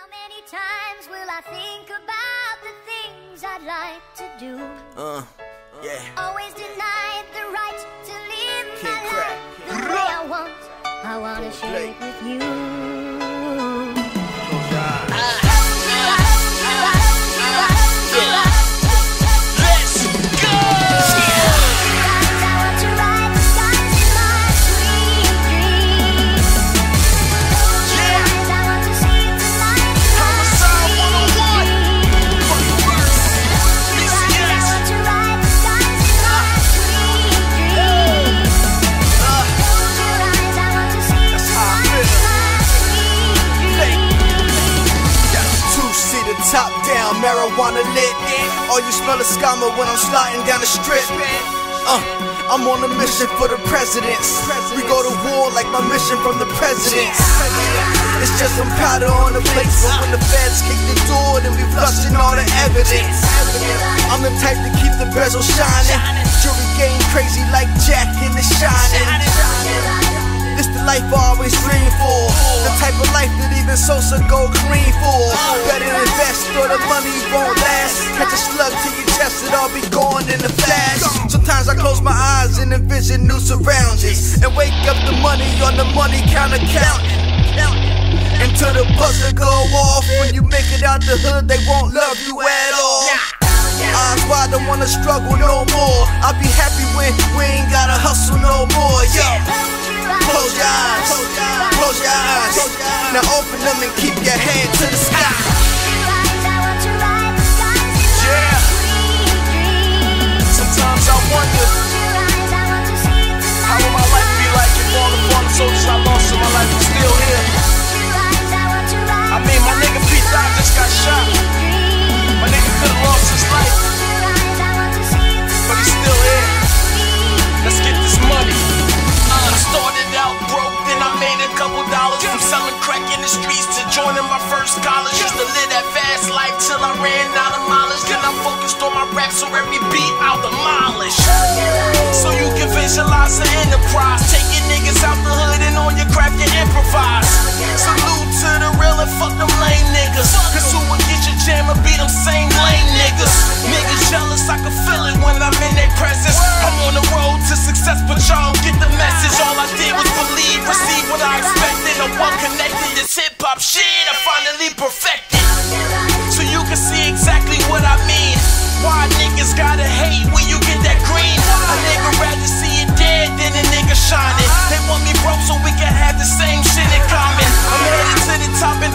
How many times will I think about the things I'd like to do? Yeah. Always denied the right to live King my Crack. life the way I want. I wanna share it with you. Close your eyes. Top down, marijuana lit. All you smell is scammer when I'm sliding down the strip. I'm on a mission for the presidents. We go to war like my mission from the presidents. It's just some powder on the plate, but when the feds kick the door, then we flushing all the evidence. I'm the type to keep the bezel shining. Jewelry game crazy like Jack in The Shining. It's the life I always dream for. The type of life that even Sosa go clean for. Better invest or the money won't last. Catch a slug to your chest, it all be gone in a flash. Sometimes I close my eyes and envision new surroundings, and wake up the money on the money counter counting. Until the buzzer go off. When you make it out the hood, they won't love you at all. Eyes wide, don't wanna struggle no more. I'll be happy when we ain't gotta hustle no more. Yeah. Close your eyes, close your eyes. Now open them and keep your hand to the sky. Yeah. Sometimes I wonder, how will my life be like if all the fallen soldiers I lost in my life are still here? I mean, my nigga Pete Dot just got shot. My nigga could've lost his life, but he's still here. Let's get this money. Started out broke, then I made a couple dollars from selling crack in the streets to joining my first college. Used to live that fast life till I ran out of mileage. Then I focused on my rap, so every beat I'll demolish. So you can visualize the enterprise, taking niggas out the hood and on your craft you improvise. Salute to the real and fuck them lame niggas, cause who would get your jam and be them same lame niggas. Niggas jealous, I can feel it when I'm in their presence. I'm on the road to success, but y'all don't get the message. All I did was believe, receive what I expected. I'm one connected, this hip-hop shit I finally perfected. So you can see exactly what I mean. Why niggas gotta hate when you get that green? A nigga rather see it dead than a nigga shining. They want me broke so we can have the same shit in common. I'm headed to the top and